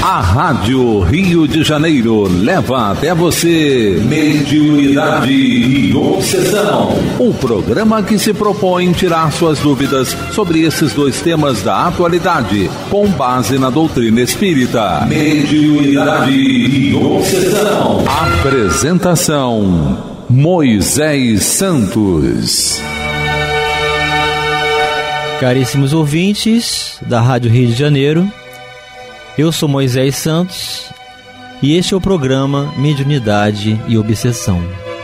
A Rádio Rio de Janeiro leva até você Mediunidade e Obsessão. O programa que se propõe tirar suas dúvidas sobre esses dois temas da atualidade, com base na doutrina espírita. Mediunidade e Obsessão. Apresentação: Moisés Santos. Caríssimos ouvintes da Rádio Rio de Janeiro, eu sou Moisés Santos e este é o programa Mediunidade e Obsessão.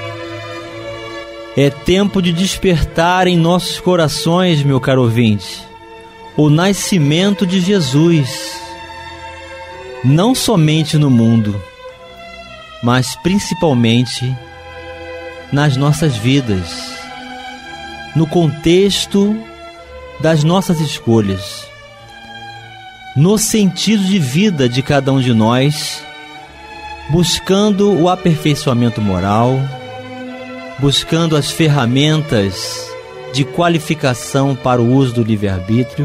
É tempo de despertar em nossos corações, meu caro ouvinte, o nascimento de Jesus, não somente no mundo, mas principalmente nas nossas vidas, no contexto das nossas escolhas, no sentido de vida de cada um de nós, buscando o aperfeiçoamento moral, buscando as ferramentas de qualificação para o uso do livre-arbítrio,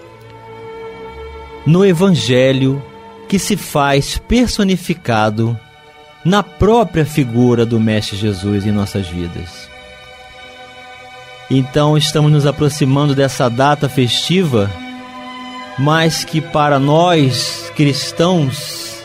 no Evangelho que se faz personificado na própria figura do Mestre Jesus em nossas vidas. Então estamos nos aproximando dessa data festiva, mas que para nós cristãos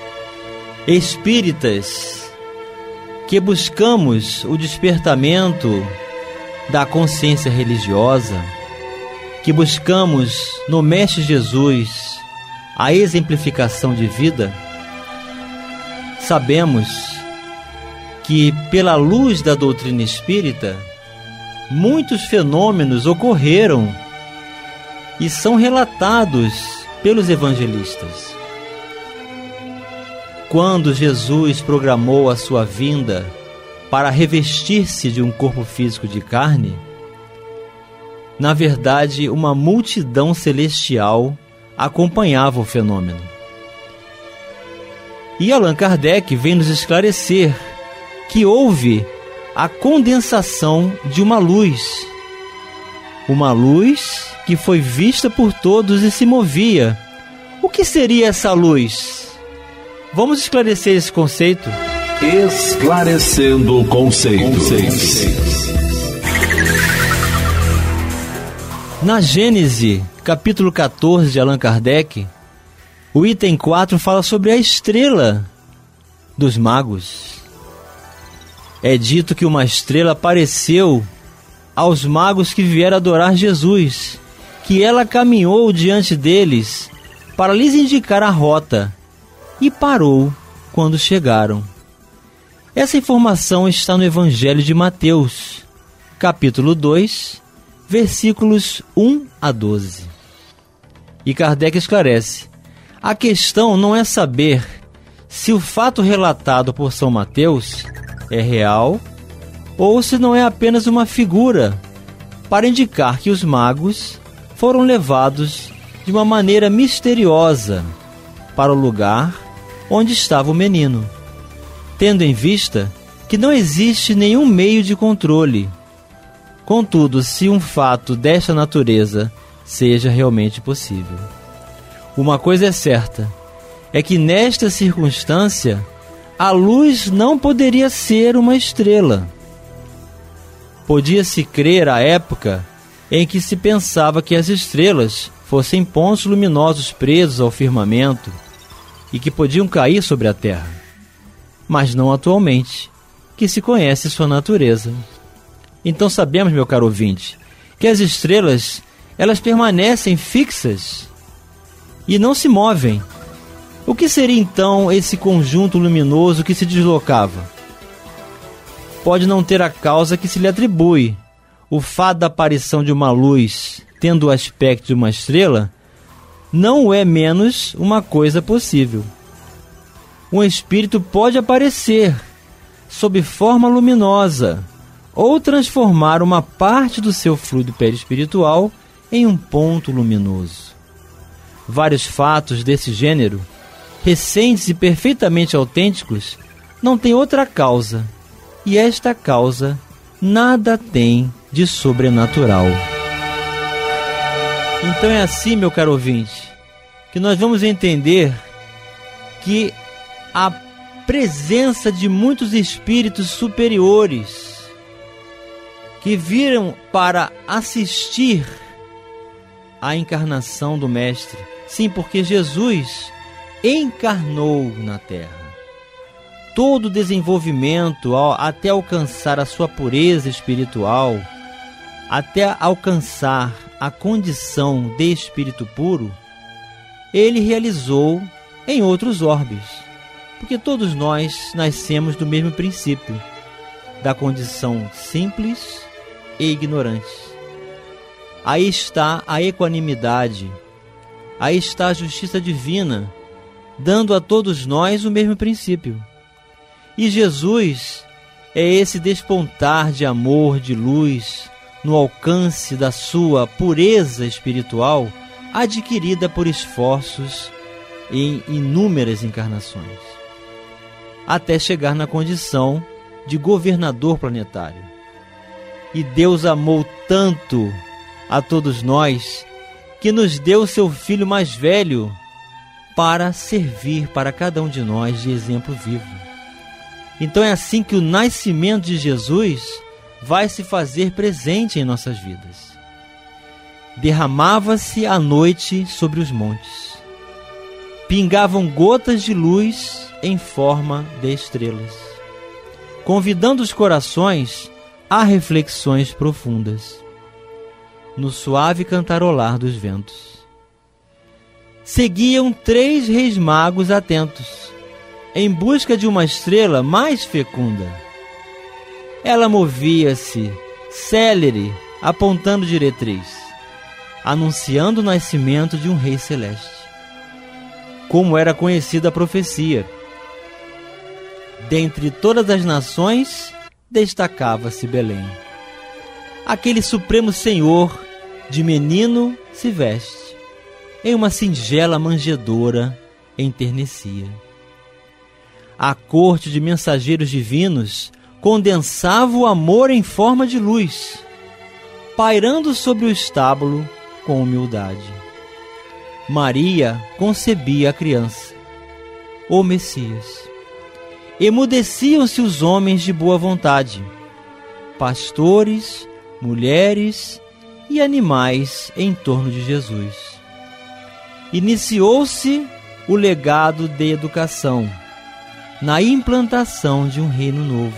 espíritas que buscamos o despertamento da consciência religiosa, que buscamos no Mestre Jesus a exemplificação de vida, sabemos que pela luz da doutrina espírita muitos fenômenos ocorreram e são relatados pelos evangelistas. Quando Jesus programou a sua vinda para revestir-se de um corpo físico de carne, na verdade, uma multidão celestial acompanhava o fenômeno. E Allan Kardec vem nos esclarecer que houve a condensação de uma luz que foi vista por todos e se movia. O que seria essa luz? Vamos esclarecer esse conceito? Esclarecendo conceitos. Na Gênese, capítulo 14 de Allan Kardec, o item 4 fala sobre a estrela dos magos. É dito que uma estrela apareceu aos magos que vieram adorar Jesus, que ela caminhou diante deles para lhes indicar a rota e parou quando chegaram. Essa informação está no Evangelho de Mateus, capítulo 2, versículos 1 a 12. E Kardec esclarece: a questão não é saber se o fato relatado por São Mateus é real ou se não é apenas uma figura para indicar que os magos foram levados de uma maneira misteriosa para o lugar onde estava o menino, tendo em vista que não existe nenhum meio de controle. Contudo, se um fato desta natureza seja realmente possível, uma coisa é certa, é que nesta circunstância a luz não poderia ser uma estrela. Podia-se crer à época em que se pensava que as estrelas fossem pontos luminosos presos ao firmamento e que podiam cair sobre a terra, mas não atualmente, que se conhece sua natureza. Então sabemos, meu caro ouvinte, que as estrelas, elas permanecem fixas e não se movem. O que seria então esse conjunto luminoso que se deslocava? Pode não ter a causa que se lhe atribui. O fato da aparição de uma luz tendo o aspecto de uma estrela não é menos uma coisa possível. Um espírito pode aparecer sob forma luminosa ou transformar uma parte do seu fluido perispiritual em um ponto luminoso. Vários fatos desse gênero, recentes e perfeitamente autênticos, não têm outra causa, e esta causa nada tem de sobrenatural. Então é assim, meu caro ouvinte, que nós vamos entender que a presença de muitos espíritos superiores que viram para assistir à encarnação do Mestre. Sim, porque Jesus encarnou na Terra. Todo o desenvolvimento até alcançar a sua pureza espiritual, até alcançar a condição de espírito puro, ele realizou em outros orbes, porque todos nós nascemos do mesmo princípio, da condição simples e ignorante. Aí está a equanimidade, aí está a justiça divina, dando a todos nós o mesmo princípio. E Jesus é esse despontar de amor, de luz, no alcance da sua pureza espiritual, adquirida por esforços em inúmeras encarnações, até chegar na condição de governador planetário. E Deus amou tanto a todos nós, que nos deu seu Filho mais velho para servir para cada um de nós de exemplo vivo. Então é assim que o nascimento de Jesus vai se fazer presente em nossas vidas. Derramava-se a noite sobre os montes. Pingavam gotas de luz em forma de estrelas, convidando os corações a reflexões profundas, no suave cantarolar dos ventos. Seguiam 3 reis magos atentos, em busca de uma estrela mais fecunda. Ela movia-se, célere, apontando diretriz, anunciando o nascimento de um rei celeste. Como era conhecida a profecia, dentre todas as nações, destacava-se Belém. Aquele supremo Senhor de menino se veste, em uma singela manjedoura enternecia. A corte de mensageiros divinos condensava o amor em forma de luz, pairando sobre o estábulo com humildade. Maria concebia a criança, o Messias. Emudeciam-se os homens de boa vontade, pastores, mulheres e animais em torno de Jesus. Iniciou-se o legado de educação, na implantação de um reino novo.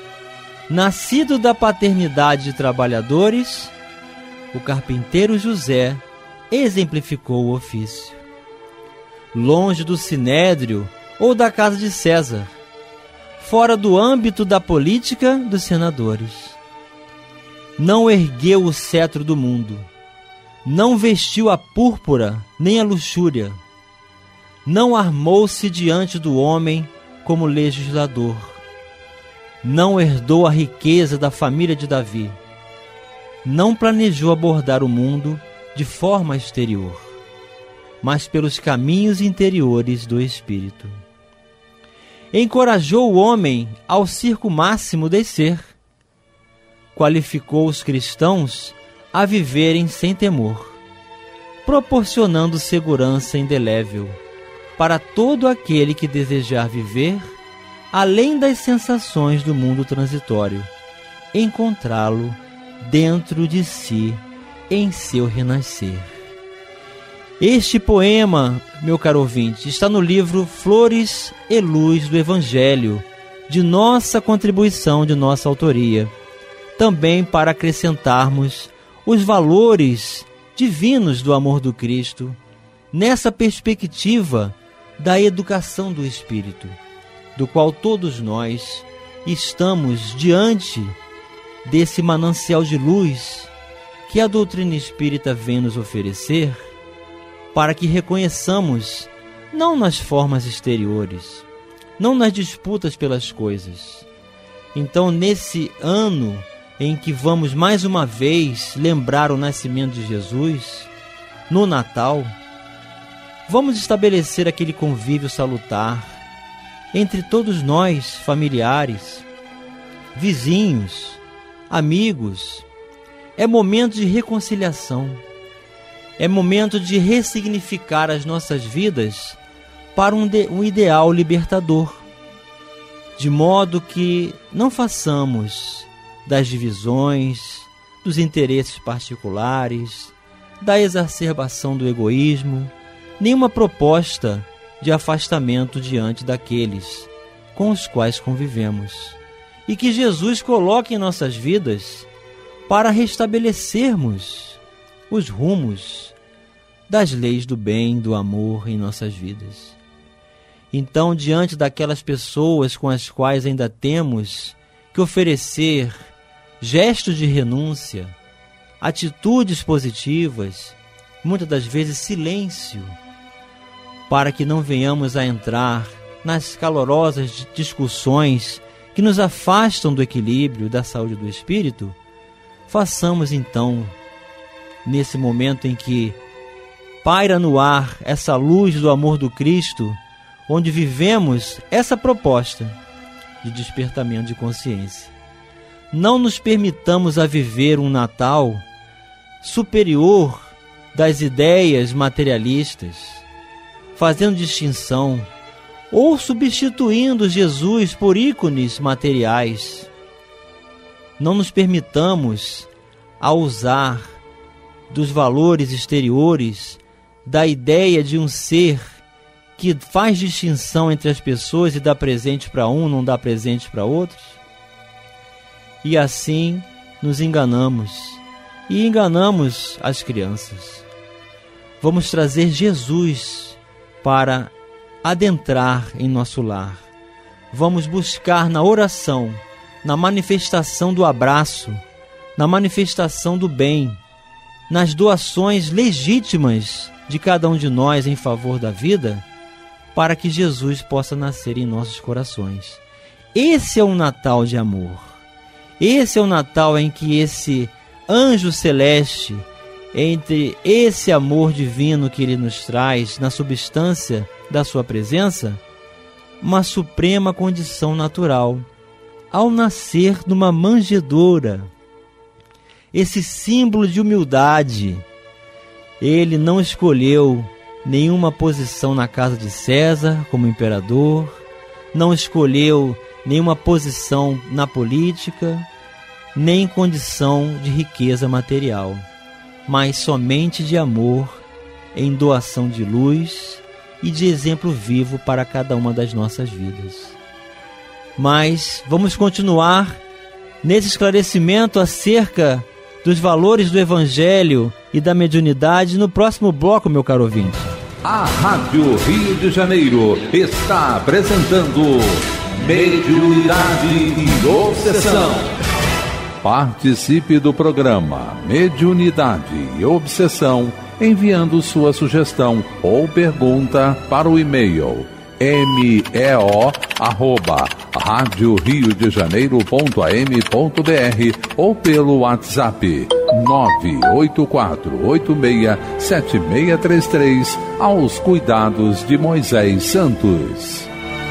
Nascido da paternidade de trabalhadores, o carpinteiro José exemplificou o ofício. Longe do sinédrio ou da casa de César, fora do âmbito da política dos senadores. Não ergueu o cetro do mundo, não vestiu a púrpura nem a luxúria, não armou-se diante do homem como legislador, não herdou a riqueza da família de Davi, não planejou abordar o mundo de forma exterior, mas pelos caminhos interiores do Espírito. Encorajou o homem ao circo máximo descer, qualificou os cristãos a viverem sem temor, proporcionando segurança indelével para todo aquele que desejar viver além das sensações do mundo transitório, encontrá-lo dentro de si em seu renascer. Este poema, meu caro ouvinte, está no livro Flores e Luz do Evangelho, de nossa contribuição, de nossa autoria, também para acrescentarmos os valores divinos do amor do Cristo, nessa perspectiva da educação do Espírito, do qual todos nós estamos diante desse manancial de luz que a doutrina espírita vem nos oferecer, para que reconheçamos, não nas formas exteriores, não nas disputas pelas coisas. Então, nesse ano em que vamos mais uma vez lembrar o nascimento de Jesus, no Natal, vamos estabelecer aquele convívio salutar entre todos nós, familiares, vizinhos, amigos. É momento de reconciliação, é momento de ressignificar as nossas vidas para um ideal libertador, de modo que não façamos das divisões, dos interesses particulares, da exacerbação do egoísmo, nenhuma proposta de afastamento diante daqueles com os quais convivemos, e que Jesus coloque em nossas vidas para restabelecermos os rumos das leis do bem, do amor em nossas vidas. Então, diante daquelas pessoas com as quais ainda temos que oferecer gestos de renúncia, atitudes positivas, muitas das vezes silêncio, para que não venhamos a entrar nas calorosas discussões que nos afastam do equilíbrio, da saúde do espírito, façamos então, nesse momento em que paira no ar essa luz do amor do Cristo, onde vivemos essa proposta de despertamento de consciência. Não nos permitamos a viver um Natal superior das ideias materialistas, fazendo distinção ou substituindo Jesus por ícones materiais. Não nos permitamos a usar dos valores exteriores, da ideia de um ser que faz distinção entre as pessoas e dá presente para um, não dá presente para outros. E assim nos enganamos e enganamos as crianças. Vamos trazer Jesus para adentrar em nosso lar. Vamos buscar na oração, na manifestação do abraço, na manifestação do bem, nas doações legítimas de cada um de nós em favor da vida, para que Jesus possa nascer em nossos corações. Esse é um Natal de amor. Esse é o Natal em que esse anjo celeste, entre esse amor divino que ele nos traz na substância da sua presença, uma suprema condição natural, ao nascer numa manjedoura, esse símbolo de humildade. Ele não escolheu nenhuma posição na casa de César como imperador, não escolheu nenhuma posição na política, nem condição de riqueza material, mas somente de amor, em doação de luz e de exemplo vivo para cada uma das nossas vidas. Mas vamos continuar nesse esclarecimento acerca dos valores do Evangelho e da mediunidade no próximo bloco, meu caro ouvinte. A Rádio Rio de Janeiro está apresentando Mediunidade e Obsessão. Participe do programa Mediunidade e Obsessão enviando sua sugestão ou pergunta para o e-mail meo@radioriodejaneiro.am.br ou pelo WhatsApp 984867633 aos cuidados de Moisés Santos.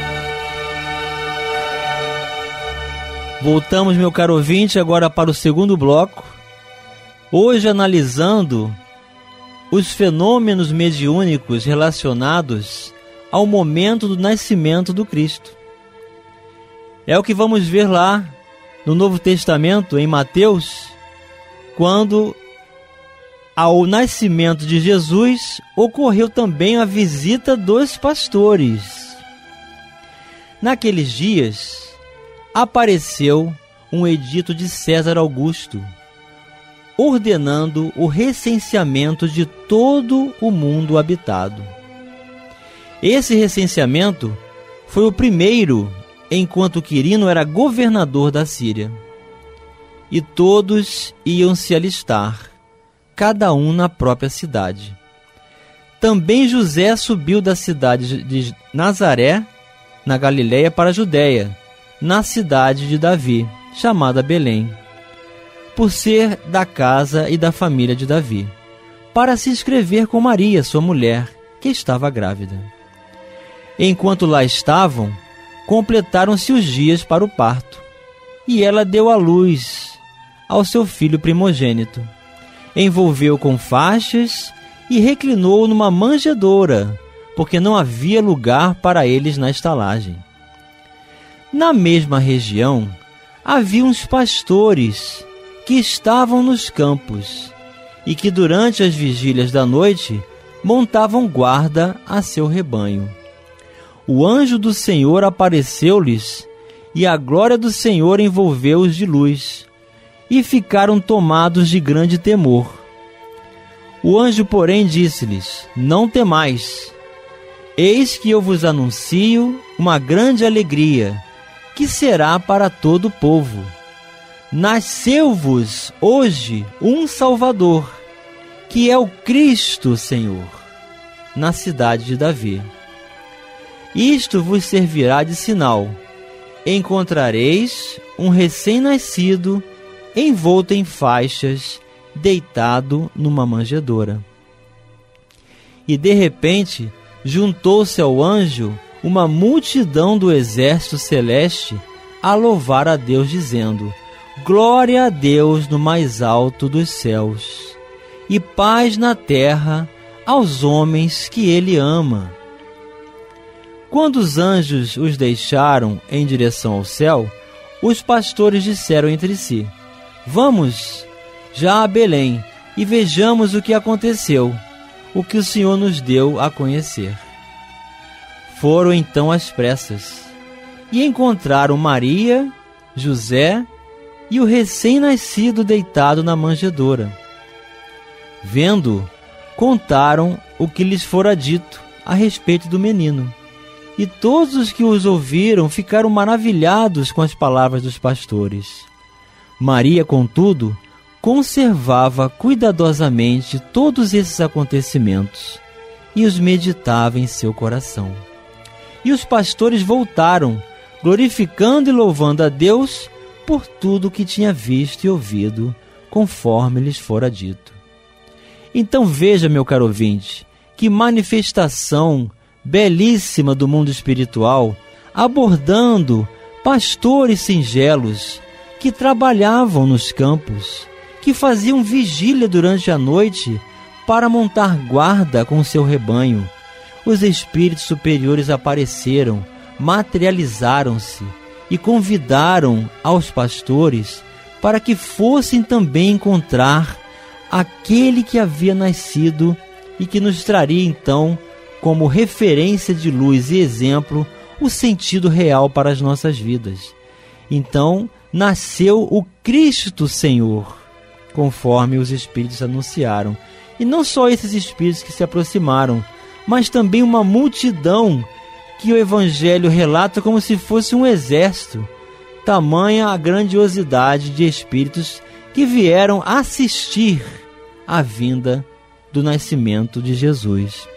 Voltamos, meu caro ouvinte, agora para o segundo bloco, hoje analisando os fenômenos mediúnicos relacionados ao momento do nascimento do Cristo. É o que vamos ver lá no Novo Testamento, em Mateus, quando ao nascimento de Jesus ocorreu também a visita dos pastores. Naqueles dias apareceu um edito de César Augusto, ordenando o recenseamento de todo o mundo habitado. Esse recenseamento foi o primeiro enquanto Quirino era governador da Síria. E todos iam se alistar, cada um na própria cidade. Também José subiu da cidade de Nazaré, na Galiléia, para a Judéia, na cidade de Davi, chamada Belém, por ser da casa e da família de Davi, para se inscrever com Maria, sua mulher, que estava grávida. Enquanto lá estavam, completaram-se os dias para o parto, e ela deu à luz ao seu filho primogênito. Envolveu com faixas e reclinou numa manjedoura, porque não havia lugar para eles na estalagem. Na mesma região, havia uns pastores que estavam nos campos e que durante as vigílias da noite montavam guarda a seu rebanho. O anjo do Senhor apareceu-lhes e a glória do Senhor envolveu-os de luz e ficaram tomados de grande temor. O anjo, porém, disse-lhes: Não temais, eis que eu vos anuncio uma grande alegria, que será para todo o povo. Nasceu-vos hoje um Salvador, que é o Cristo Senhor, na cidade de Davi. Isto vos servirá de sinal: encontrareis um recém-nascido envolto em faixas, deitado numa manjedoura. E de repente juntou-se ao anjo uma multidão do exército celeste a louvar a Deus, dizendo: Glória a Deus no mais alto dos céus, e paz na terra aos homens que Ele ama. Quando os anjos os deixaram em direção ao céu, os pastores disseram entre si: Vamos já a Belém e vejamos o que aconteceu, o que o Senhor nos deu a conhecer. Foram então às pressas e encontraram Maria, José e o recém-nascido deitado na manjedoura. Vendo, contaram o que lhes fora dito a respeito do menino. E todos os que os ouviram ficaram maravilhados com as palavras dos pastores. Maria, contudo, conservava cuidadosamente todos esses acontecimentos e os meditava em seu coração. E os pastores voltaram, glorificando e louvando a Deus por tudo o que tinha visto e ouvido, conforme lhes fora dito. Então veja, meu caro ouvinte, que manifestação belíssima do mundo espiritual, abordando pastores singelos que trabalhavam nos campos, que faziam vigília durante a noite para montar guarda com seu rebanho. Os espíritos superiores apareceram, materializaram-se e convidaram aos pastores para que fossem também encontrar aquele que havia nascido e que nos traria então, como referência de luz e exemplo, o sentido real para as nossas vidas. Então, nasceu o Cristo Senhor, conforme os Espíritos anunciaram. E não só esses Espíritos que se aproximaram, mas também uma multidão que o Evangelho relata como se fosse um exército. Tamanha a grandiosidade de Espíritos que vieram assistir à vinda do nascimento de Jesus.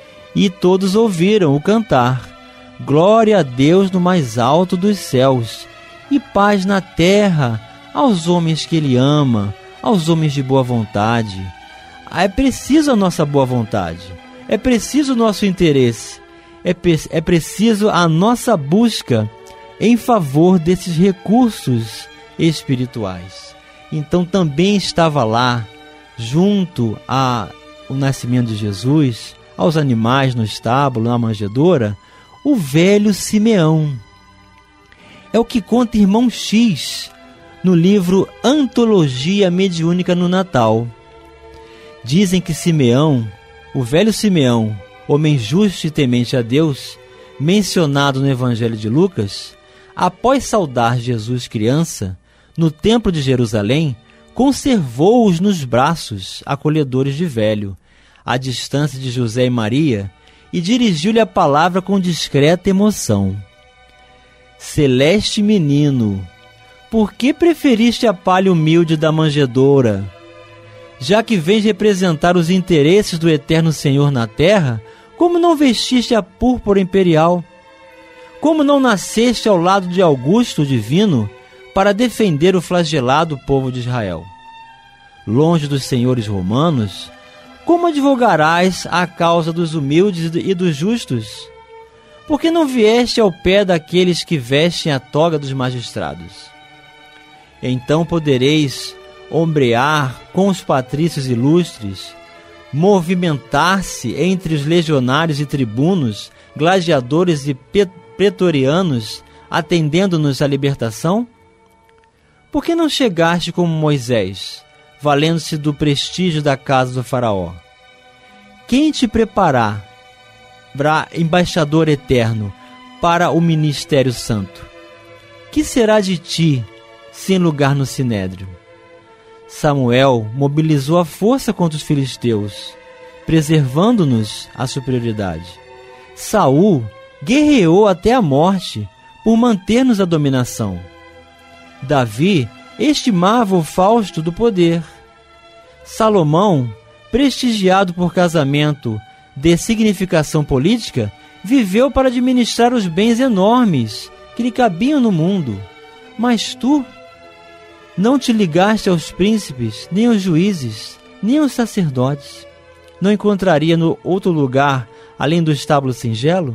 E todos ouviram o cantar: Glória a Deus no mais alto dos céus, e paz na terra aos homens que Ele ama, aos homens de boa vontade. É preciso a nossa boa vontade, é preciso o nosso interesse, é preciso a nossa busca em favor desses recursos espirituais. Então também estava lá, junto ao nascimento de Jesus, aos animais no estábulo, na manjedoura, o velho Simeão. É o que conta Irmão X no livro Antologia Mediúnica no Natal. Dizem que Simeão, o velho Simeão, homem justo e temente a Deus, mencionado no Evangelho de Lucas, após saudar Jesus criança, no templo de Jerusalém, conservou-os nos braços, acolhedores de velho, à distância de José e Maria, e dirigiu-lhe a palavra com discreta emoção: Celeste menino, por que preferiste a palha humilde da manjedoura? Já que vens representar os interesses do eterno Senhor na terra, como não vestiste a púrpura imperial? Como não nasceste ao lado de Augusto Divino para defender o flagelado povo de Israel? Longe dos senhores romanos, como advogarás a causa dos humildes e dos justos? Por que não vieste ao pé daqueles que vestem a toga dos magistrados? Então podereis ombrear com os patrícios ilustres, movimentar-se entre os legionários e tribunos, gladiadores e pretorianos, atendendo-nos à libertação? Por que não chegaste como Moisés, valendo-se do prestígio da casa do faraó? Quem te preparar, embaixador eterno, para o ministério santo? Que será de ti, sem lugar no sinédrio? Samuel mobilizou a força contra os filisteus, preservando-nos a superioridade. Saul guerreou até a morte por manter-nos a dominação. Davi estimava o fausto do poder. Salomão, prestigiado por casamento de significação política, viveu para administrar os bens enormes que lhe cabiam no mundo. Mas tu não te ligaste aos príncipes, nem aos juízes, nem aos sacerdotes. Não encontraria no outro lugar, além do estábulo singelo?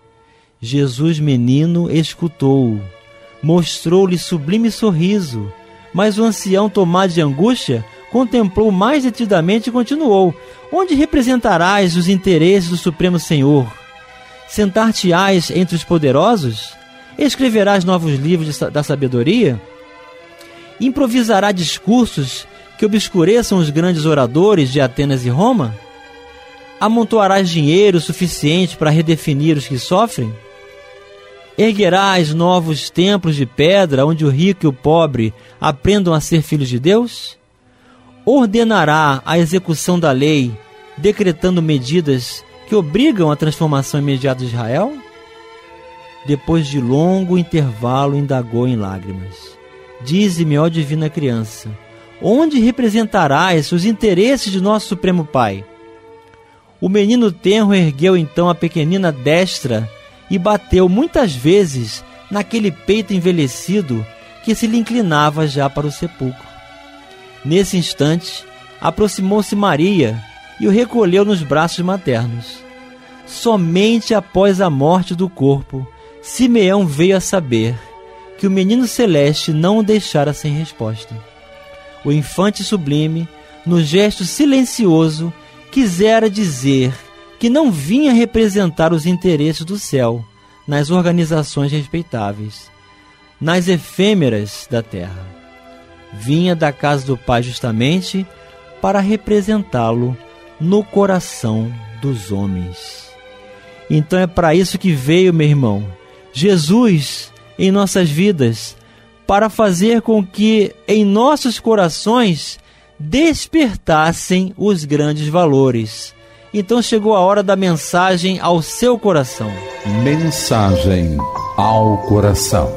Jesus menino escutou-o, mostrou-lhe sublime sorriso, mas o ancião, tomado de angústia, contemplou mais detidamente e continuou: onde representarás os interesses do Supremo Senhor? Sentar-te-ás entre os poderosos? Escreverás novos livros da sabedoria? Improvisará discursos que obscureçam os grandes oradores de Atenas e Roma? Amontoarás dinheiro suficiente para redefinir os que sofrem? Erguerás novos templos de pedra onde o rico e o pobre aprendam a ser filhos de Deus? Ordenará a execução da lei, decretando medidas que obrigam a transformação imediata de Israel? Depois de longo intervalo, indagou em lágrimas: dize-me, ó divina criança, onde representarás os interesses de nosso Supremo Pai? O menino tenro ergueu então a pequenina destra e bateu muitas vezes naquele peito envelhecido que se lhe inclinava já para o sepulcro. Nesse instante, aproximou-se Maria e o recolheu nos braços maternos. Somente após a morte do corpo, Simeão veio a saber que o menino celeste não o deixara sem resposta. O infante sublime, no gesto silencioso, quisera dizer que não vinha representar os interesses do céu nas organizações respeitáveis, nas efêmeras da terra. Vinha da casa do Pai justamente para representá-lo no coração dos homens. Então é para isso que veio, meu irmão, Jesus em nossas vidas, para fazer com que em nossos corações despertassem os grandes valores. Então chegou a hora da mensagem ao seu coração. Mensagem ao coração.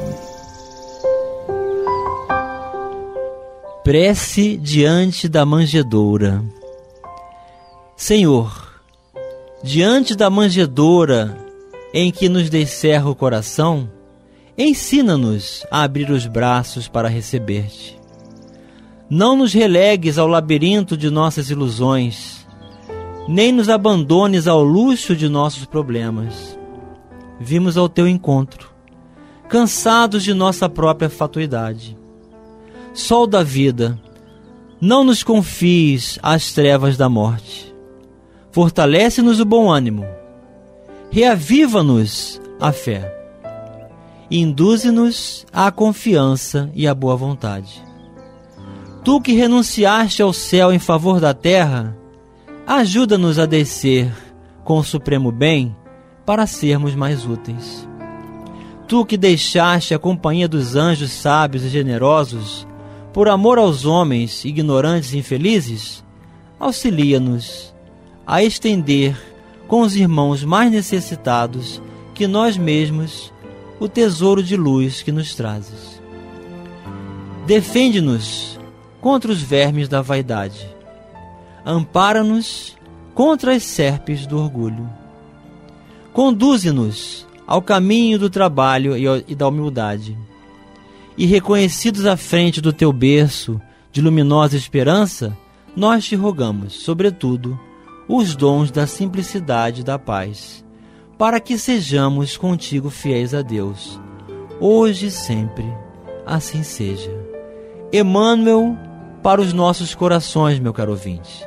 Prece diante da manjedoura. Senhor, diante da manjedoura em que nos descerra o coração, ensina-nos a abrir os braços para receber-te. Não nos relegues ao labirinto de nossas ilusões, nem nos abandones ao luxo de nossos problemas. Vimos ao teu encontro, cansados de nossa própria fatuidade. Sol da vida, não nos confies às trevas da morte. Fortalece-nos o bom ânimo, reaviva-nos a fé, induze-nos à confiança e à boa vontade. Tu que renunciaste ao céu em favor da terra, ajuda-nos a descer com o supremo bem para sermos mais úteis. Tu que deixaste a companhia dos anjos sábios e generosos, por amor aos homens ignorantes e infelizes, auxilia-nos a estender com os irmãos mais necessitados que nós mesmos o tesouro de luz que nos trazes. Defende-nos contra os vermes da vaidade. Ampara-nos contra as serpes do orgulho. Conduze-nos ao caminho do trabalho e da humildade. E reconhecidos à frente do teu berço de luminosa esperança, nós te rogamos, sobretudo, os dons da simplicidade e da paz, para que sejamos contigo fiéis a Deus, hoje e sempre, assim seja. Emmanuel para os nossos corações, meu caro ouvinte.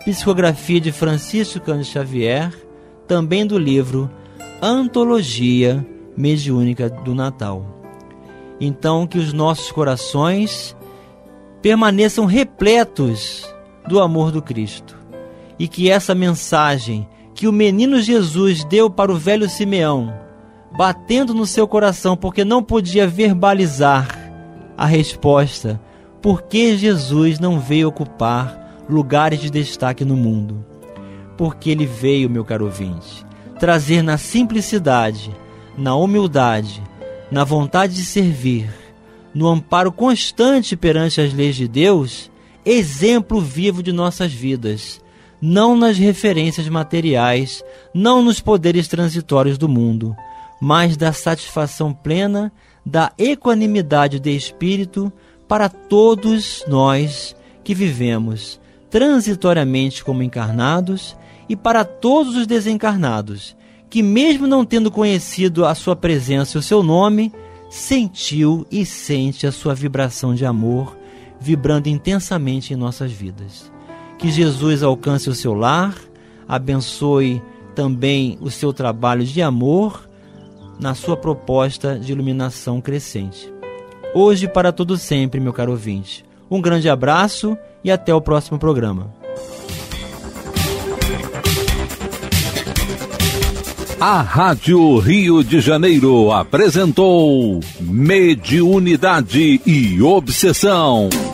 psicografia de Francisco Cândido Xavier, também do livro Antologia Mediúnica do Natal. Então, que os nossos corações permaneçam repletos do amor do Cristo, e que essa mensagem que o menino Jesus deu para o velho Simeão, batendo no seu coração, porque não podia verbalizar a resposta, porque Jesus não veio ocupar lugares de destaque no mundo. Porque ele veio, meu caro ouvinte, trazer na simplicidade, na humildade, na vontade de servir, no amparo constante perante as leis de Deus, exemplo vivo de nossas vidas, não nas referências materiais, não nos poderes transitórios do mundo, mas da satisfação plena, da equanimidade de espírito para todos nós que vivemos transitoriamente como encarnados, e para todos os desencarnados, que mesmo não tendo conhecido a sua presença e o seu nome, sentiu e sente a sua vibração de amor, vibrando intensamente em nossas vidas. Que Jesus alcance o seu lar, abençoe também o seu trabalho de amor, na sua proposta de iluminação crescente. Hoje para todo sempre, meu caro ouvinte. Um grande abraço e até o próximo programa. A Rádio Rio de Janeiro apresentou Mediunidade e Obsessão.